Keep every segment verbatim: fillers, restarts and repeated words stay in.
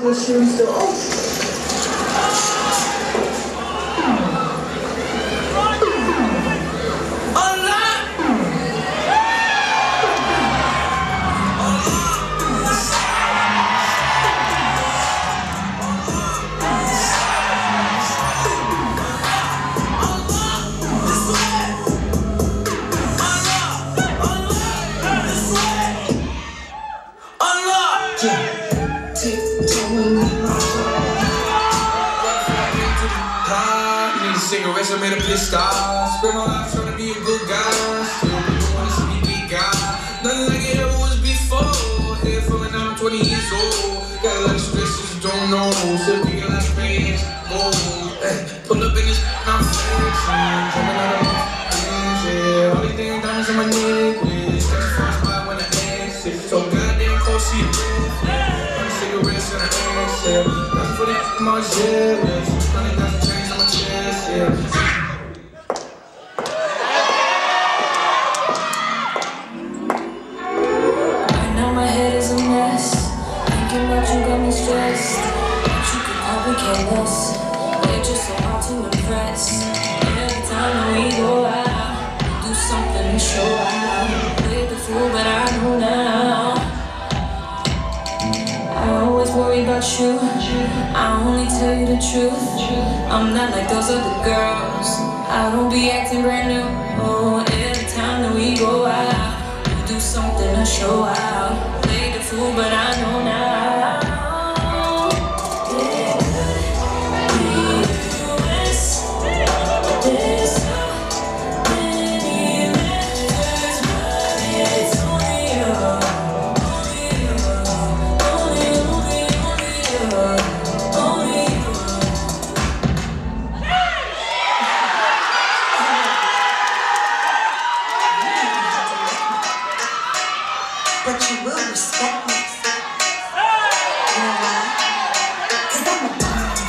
because the shoe's still open. Cigarettes, I made a piss stop. Spend my life trying to be a good guy. Still people wanna see me be God. Nothing like it ever was before. Head feeling I'm twenty years old. Got a lot of stresses, don't know. Still thinking like fans, gold. Pull up in this, I'm flexing. Jumping out of my hands, yeah. Only thing diamonds on my necklace. That's the first spot when I exit. So goddamn close, see it. Honey cigarettes and an ass, yeah. Nothing for the my jealous. Honey doesn't change on my chest, yeah. Right now my head is a mess. Thinking about you got me stressed. But you could probably care less. They're just so hard to impress. Every time that we go out, do something to show out. Play the fool, but I know now. I always worry about you. I only tell you the truth. I'm not like those other girls. I don't be acting brand new. Oh, every time that we go out, we do something to show out. Play the fool, but I know now. It could be worse. There's so many letters, but it's only you. But you will respect me. You know why? Cause I'm a boss.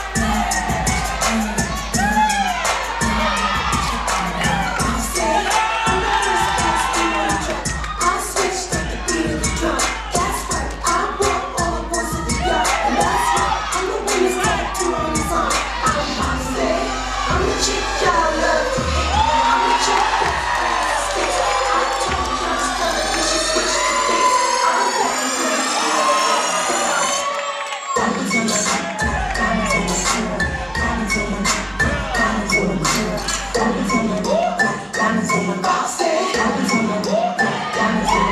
I'll switch to the beat of the drum. That's right, I want all the boys of the yard. And that's right, I'm the one that's tattooed on his arm. I'm bossy. I'm the chick y'all love to hate. I'm the chick that's sticks. I told y'all to tell her that she switched to dates. I'm back in the diamonds on my diamonds on my diamonds on my diamonds on my diamonds on my diamonds on my bossy. Diamonds on my diamonds on my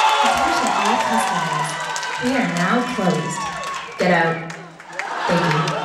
We are now closed. Get out. Thank you.